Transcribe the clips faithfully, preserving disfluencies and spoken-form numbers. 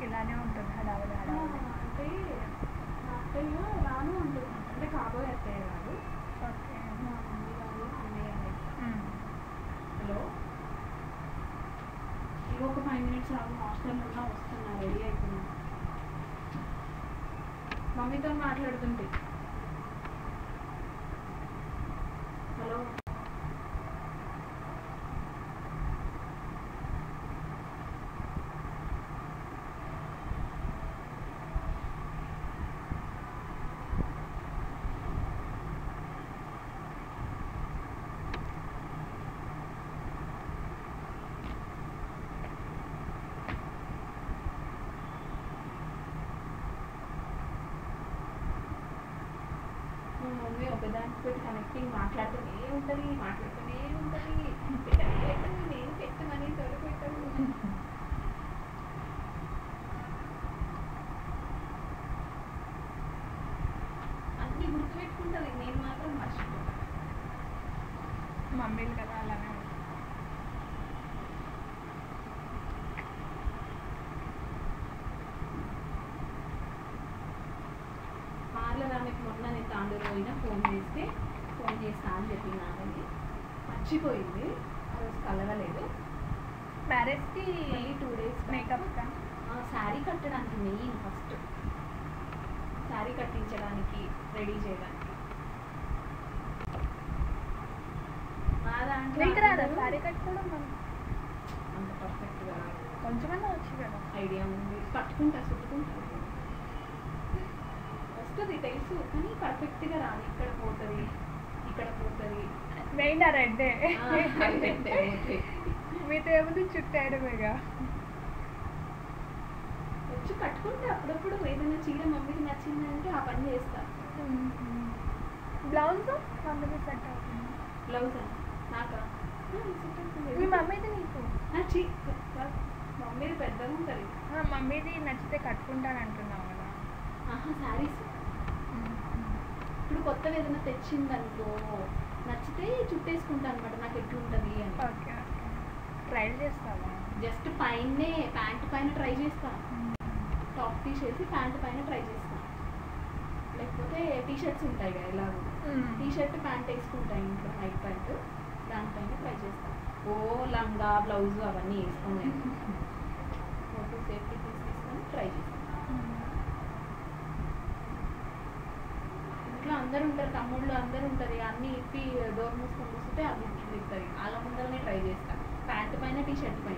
ఇలానే ఉంటుంది హడావుడి హడావుడి. అంటే మా అత్తయ్య రాను ఉంటుంది అంటే కాబోయే అత్తయ్య కాదు. ఓకే. మా మమ్మీ వాళ్ళు అన్నయ్య హలో ఇంకొక ఫైవ్ మినిట్స్ ఆగు హాస్టల్ ఉన్నా వస్తున్నా రెడీ అవుతున్నా మమ్మీతో మాట్లాడుతుంటే. హలో మమ్మీ ఒకదానికి పెట్టి కనెక్టింగ్ మాట్లాడుతూనే ఉంటుంది మాట్లాడుతూనే ఉంటుంది పెట్టని పెట్టను నేను పెట్టమని త్వర పెట్టను. అన్నీ గుర్తుపెట్టుకుంటుంది నేను మాత్రం మర్చిపోతాను. మమ్మీలు కదా అలానే ఉంటుంది. పార్లర్ ఆమెకు మొన్న నేను తాండూరు పోయినా ఫోన్ చేస్తే ఫోన్ చేస్తా అని చెప్పింది ఆమెని మర్చిపోయింది ఆ రోజు కలవలేదు. మ్యారేజ్కి మళ్ళీ టూ డేస్ మేకప్ శారీ కట్టడానికి మెయిన్ ఫస్ట్ శారీ కట్టించడానికి రెడీ చేయడానికి మా దాంట్లో రాదా శారీ కట్టుకోవడం అంత పర్ఫెక్ట్గా కొంచెమన్నా వచ్చి కదా ఐడియా ఉంది కట్టుకుంటా చుట్టుకుంటా వస్తుంది తెలుసు కానీ పర్ఫెక్ట్గా రాదు. ఇక్కడ పోతుంది ఇక్కడ పోతుంది మెయిన్ ఆ రెడ్డే పోతుంది మీతో ఏముంది చుట్టాడమేగా వచ్చి కట్టుకుంటే అప్పుడప్పుడు ఏదైనా చీర మమ్మీకి నచ్చిందంటే ఆ పని చేస్తా. బ్లౌజ్ మమ్మీకి సెట్ అవుతుంది. బ్లౌజ్ నాకా మీ మమ్మీది నీకు మమ్మీది పెద్దగా ఉంటుంది. మమ్మీది నచ్చితే కట్టుకుంటాను అంటున్నావు కదా. ఆహా శారీస్ ఇప్పుడు కొత్తగా ఏదైనా తెచ్చిందనుకో నచ్చితే చుట్టేసుకుంటాను అనమాట నాకు ఎట్లుంటుంది అని. ఓకే ఓకే ట్రై చేస్తావా? జస్ట్ పైనే ప్యాంట్ పైన ట్రై చేస్తాను టాప్ తీసేసి ప్యాంట్ పైన ట్రై చేస్తాను. లేకపోతే టీ షర్ట్స్ ఉంటాయి కదా ఇలాగ టీ షర్ట్ ప్యాంట్ వేసుకుంటాయి ఇంట్లో నైట్ ప్యాంట్ దానిపైన ట్రై చేస్తాను. ఓ లంగా బ్లౌజ్ అవన్నీ వేసుకుని ఫోటో సేఫ్టీ తీసుకొని ట్రై చేస్తాను. ఇంట్లో అందరు ఉంటారు తమ్ముళ్ళు అందరు ఉంటుంది అన్నీ ఇప్పి డోర్ మూసుకొని కూర్చుంటే అది దిగుతుంది వాళ్ళ ముందరనే ట్రై చేస్తాను ప్యాంట్ పైన టీ షర్ట్ పైన.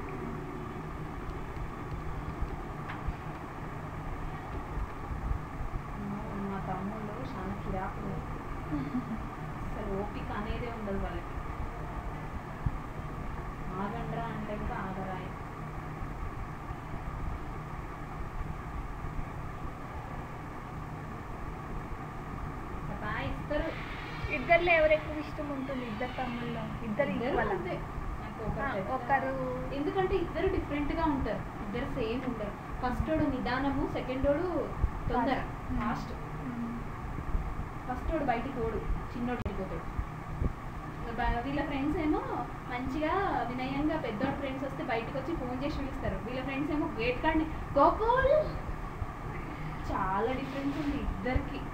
మా తమ్ముళ్ళు చాలా కిరాకులు అసలు ఓపిక అనేదే ఉండదు వాళ్ళకి. ఆగండ్రా అంటే కూడా ఆగరాయి. ఇస్తారు ఇద్దరులో ఎవరు ఎక్కువ ఇష్టం ఉంటుంది? ఇద్దరు తమ్ముళ్ళు ఇద్దరు ఒకరు ఎందుకంటే ఇద్దరు డిఫరెంట్ గా ఉంటారు ఇద్దరు సేమ్ ఉంటారు. ఫస్ట్ వాడు నిదానము సెకండ్ వాడు తొందర ఫాస్ట్. ఫస్ట్ వాడు బయటికి ఓడు చిన్నోడు వెళ్ళిపోతాడు. వీళ్ళ ఫ్రెండ్స్ ఏమో మంచిగా వినయంగా పెద్దోడు ఫ్రెండ్స్ వస్తే బయటకు వచ్చి ఫోన్ చేసి పిలుస్తారు. వీళ్ళ ఫ్రెండ్స్ ఏమో గేట్ కాడిని గోకుల్. చాలా డిఫరెన్స్ ఉంది ఇద్దరికి.